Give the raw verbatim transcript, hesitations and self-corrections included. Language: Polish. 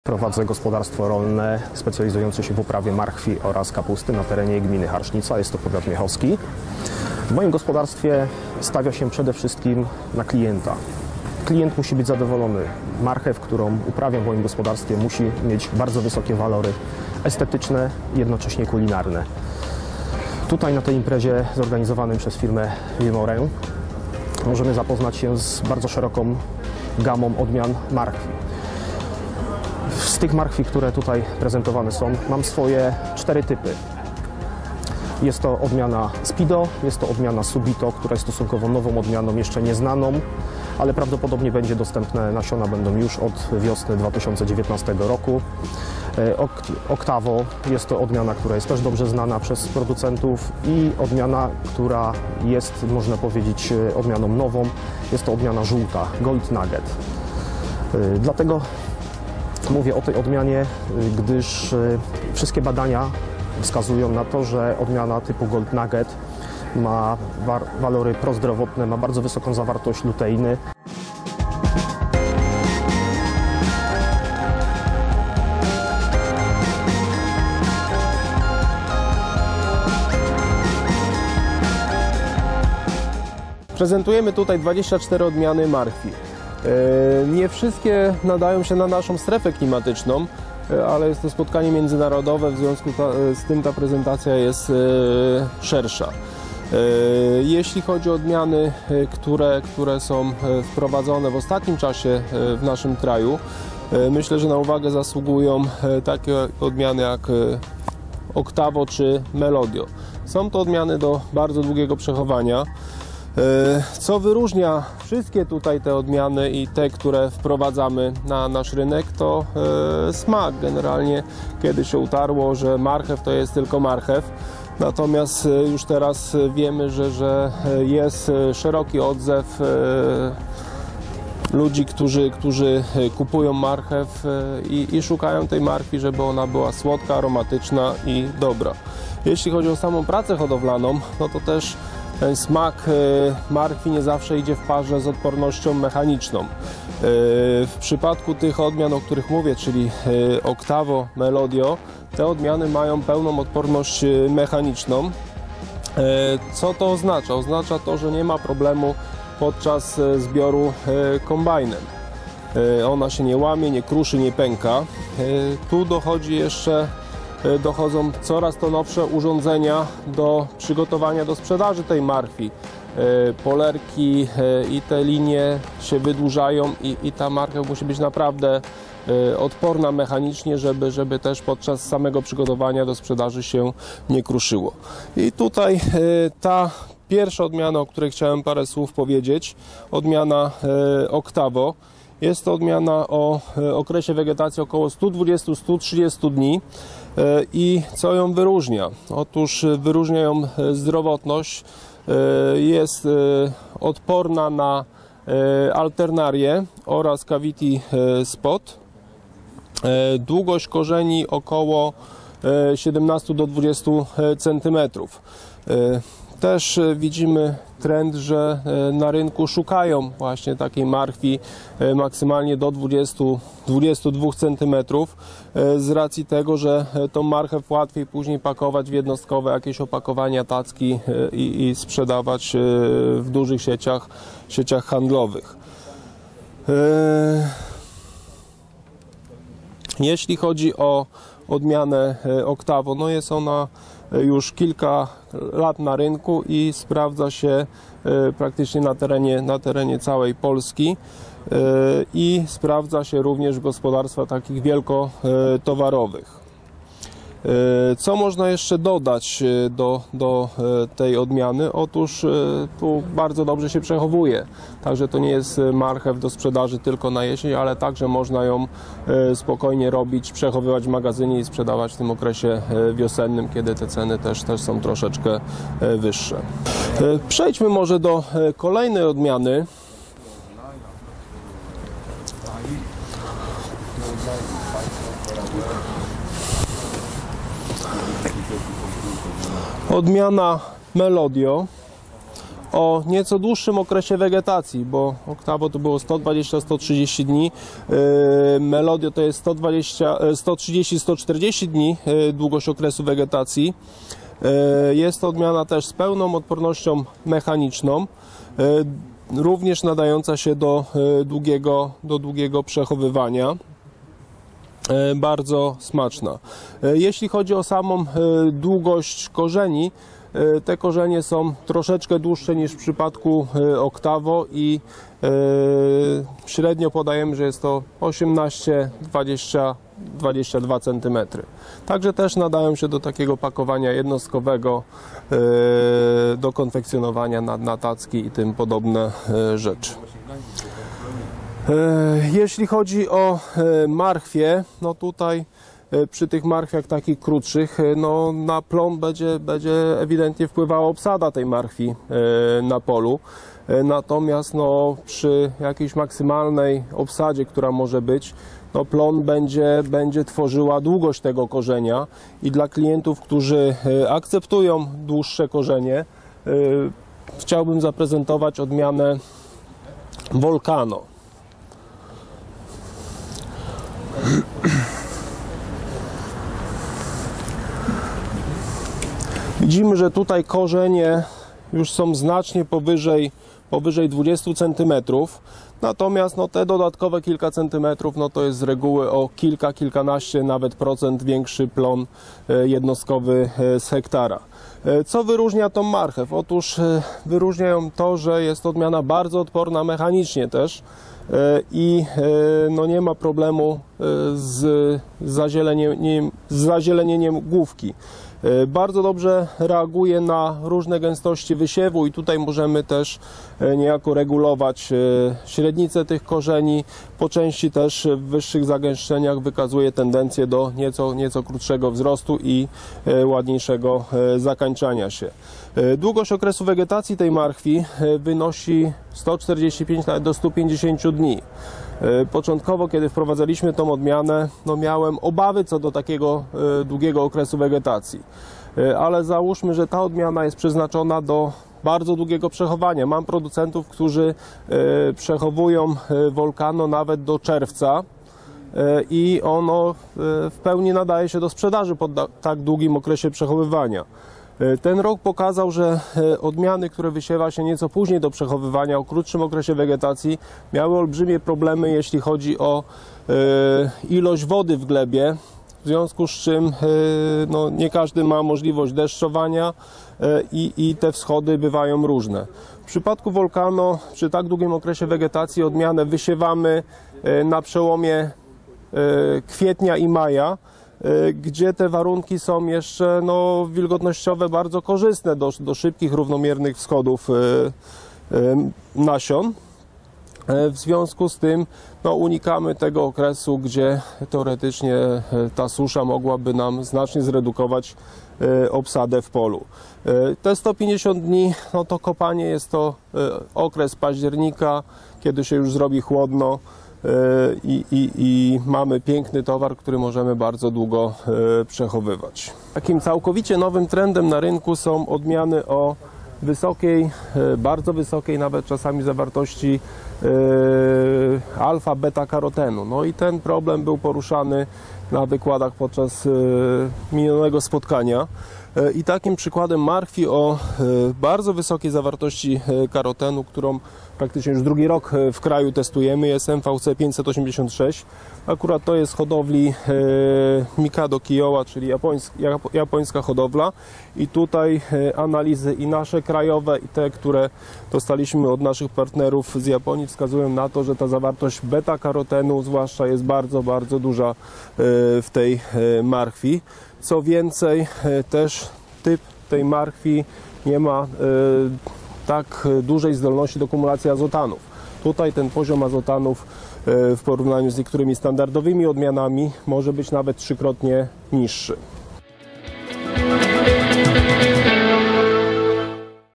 Prowadzę gospodarstwo rolne specjalizujące się w uprawie marchwi oraz kapusty na terenie gminy Harsznica, jest to powiat miechowski. W moim gospodarstwie stawia się przede wszystkim na klienta. Klient musi być zadowolony. Marchew, którą uprawiam w moim gospodarstwie, musi mieć bardzo wysokie walory estetyczne i jednocześnie kulinarne. Tutaj na tej imprezie zorganizowanej przez firmę Wilmorę możemy zapoznać się z bardzo szeroką gamą odmian marchwi. Z tych marchwi, które tutaj prezentowane są, mam swoje cztery typy. Jest to odmiana Speedo, jest to odmiana Subito, która jest stosunkowo nową odmianą, jeszcze nieznaną, ale prawdopodobnie będzie dostępne, nasiona będą już od wiosny dwa tysiące dziewiętnastego roku. Octavo jest to odmiana, która jest też dobrze znana przez producentów i odmiana, która jest, można powiedzieć, odmianą nową, jest to odmiana żółta, Gold Nugget. Dlatego mówię o tej odmianie, gdyż wszystkie badania wskazują na to, że odmiana typu Gold Nugget ma walory prozdrowotne, ma bardzo wysoką zawartość luteiny. Prezentujemy tutaj dwadzieścia cztery odmiany marchwi. Nie wszystkie nadają się na naszą strefę klimatyczną, ale jest to spotkanie międzynarodowe, w związku z tym ta prezentacja jest szersza. Jeśli chodzi o odmiany, które, które są wprowadzone w ostatnim czasie w naszym kraju, myślę, że na uwagę zasługują takie odmiany jak Octavo czy Melodio. Są to odmiany do bardzo długiego przechowania. Co wyróżnia wszystkie tutaj te odmiany i te, które wprowadzamy na nasz rynek, to smak. Generalnie kiedyś się utarło, że marchew to jest tylko marchew. Natomiast już teraz wiemy, że, że jest szeroki odzew ludzi, którzy, którzy kupują marchew i, i szukają tej marchwi, żeby ona była słodka, aromatyczna i dobra. Jeśli chodzi o samą pracę hodowlaną, no to też ten smak marchwi nie zawsze idzie w parze z odpornością mechaniczną. W przypadku tych odmian, o których mówię, czyli Octavo, Melodio, te odmiany mają pełną odporność mechaniczną. Co to oznacza? Oznacza to, że nie ma problemu podczas zbioru kombajnem. Ona się nie łamie, nie kruszy, nie pęka. Tu dochodzi jeszcze dochodzą coraz to nowsze urządzenia do przygotowania do sprzedaży tej marchwi. Polerki i te linie się wydłużają i, i ta marchew musi być naprawdę odporna mechanicznie, żeby, żeby też podczas samego przygotowania do sprzedaży się nie kruszyło. I tutaj ta pierwsza odmiana, o której chciałem parę słów powiedzieć, odmiana Octavo. Jest to odmiana o okresie wegetacji około stu dwudziestu do stu trzydziestu dni. I co ją wyróżnia? Otóż wyróżnia ją zdrowotność, jest odporna na alternarię oraz cavity spot. Długość korzeni około siedemnastu do dwudziestu centymetrów. Też widzimy trend, że na rynku szukają właśnie takiej marchwi maksymalnie do dwudziestu do dwudziestu dwóch centymetrów z racji tego, że tą marchew łatwiej później pakować w jednostkowe jakieś opakowania, tacki i, i sprzedawać w dużych sieciach, sieciach handlowych. Jeśli chodzi o odmianę Octavo, no jest ona już kilka lat na rynku i sprawdza się praktycznie na terenie, na terenie całej Polski i sprawdza się również w gospodarstwach takich wielkotowarowych. Co można jeszcze dodać do, do tej odmiany? Otóż tu bardzo dobrze się przechowuje, także to nie jest marchew do sprzedaży tylko na jesień, ale także można ją spokojnie robić, przechowywać w magazynie i sprzedawać w tym okresie wiosennym, kiedy te ceny też, też są troszeczkę wyższe. Przejdźmy może do kolejnej odmiany. Odmiana Melodio. o nieco dłuższym okresie wegetacji, bo Octavo to było sto dwadzieścia do stu trzydziestu dni, Melodio to jest sto dwadzieścia, sto trzydzieści do stu czterdziestu dni długość okresu wegetacji. Jest to odmiana też z pełną odpornością mechaniczną, również nadająca się do długiego, do długiego przechowywania. Bardzo smaczna. Jeśli chodzi o samą długość korzeni, te korzenie są troszeczkę dłuższe niż w przypadku Octavo i średnio podajemy, że jest to osiemnaście do dwudziestu, dwadzieścia dwa centymetry. Także też nadają się do takiego pakowania jednostkowego, do konfekcjonowania na, na tacki i tym podobne rzeczy. Jeśli chodzi o marchwie, no tutaj przy tych marchwiach takich krótszych, no na plon będzie, będzie ewidentnie wpływała obsada tej marchwi na polu. Natomiast no, przy jakiejś maksymalnej obsadzie, która może być, no plon będzie, będzie tworzyła długość tego korzenia i dla klientów, którzy akceptują dłuższe korzenie, chciałbym zaprezentować odmianę Volcano. Widzimy, że tutaj korzenie już są znacznie powyżej, powyżej dwudziestu centymetrów, natomiast no, te dodatkowe kilka centymetrów no, to jest z reguły o kilka, kilkanaście nawet procent większy plon jednostkowy z hektara. Co wyróżnia tą marchew? Otóż wyróżnia ją to, że jest to odmiana bardzo odporna mechanicznie też i no, nie ma problemu z zazielenieniem, z zazielenieniem główki. Bardzo dobrze reaguje na różne gęstości wysiewu i tutaj możemy też niejako regulować średnicę tych korzeni. Po części też w wyższych zagęszczeniach wykazuje tendencję do nieco, nieco krótszego wzrostu i ładniejszego zakańczania się. Długość okresu wegetacji tej marchwi wynosi sto czterdzieści pięć nawet do stu pięćdziesięciu dni. Początkowo, kiedy wprowadzaliśmy tą odmianę, no miałem obawy co do takiego długiego okresu wegetacji. Ale załóżmy, że ta odmiana jest przeznaczona do bardzo długiego przechowania. Mam producentów, którzy przechowują Volcano nawet do czerwca i ono w pełni nadaje się do sprzedaży po tak długim okresie przechowywania. Ten rok pokazał, że odmiany, które wysiewa się nieco później do przechowywania, o krótszym okresie wegetacji, miały olbrzymie problemy, jeśli chodzi o ilość wody w glebie, w związku z czym no, nie każdy ma możliwość deszczowania i, i te wschody bywają różne. W przypadku Volcano przy tak długim okresie wegetacji odmianę wysiewamy na przełomie kwietnia i maja, gdzie te warunki są jeszcze no, wilgotnościowe bardzo korzystne do, do szybkich, równomiernych wschodów nasion. W związku z tym no, unikamy tego okresu, gdzie teoretycznie ta susza mogłaby nam znacznie zredukować obsadę w polu. Te sto pięćdziesiąt dni, no to kopanie jest to okres października, kiedy się już zrobi chłodno. I, i, i mamy piękny towar, który możemy bardzo długo przechowywać. Takim całkowicie nowym trendem na rynku są odmiany o wysokiej, bardzo wysokiej nawet czasami zawartości alfa, beta karotenu. No i ten problem był poruszany na wykładach podczas minionego spotkania. I takim przykładem marchwi o bardzo wysokiej zawartości karotenu, którą praktycznie już drugi rok w kraju testujemy, jest M V C pięćset osiemdziesiąt sześć. Akurat to jest hodowli Mikado Kiowa, czyli japońska, japońska hodowla. I tutaj analizy i nasze krajowe, i te, które dostaliśmy od naszych partnerów z Japonii, wskazują na to, że ta zawartość beta karotenu zwłaszcza jest bardzo, bardzo duża w tej marchwi. Co więcej, też typ tej marchwi nie ma tak dużej zdolności do kumulacji azotanów. Tutaj ten poziom azotanów w porównaniu z niektórymi standardowymi odmianami może być nawet trzykrotnie niższy.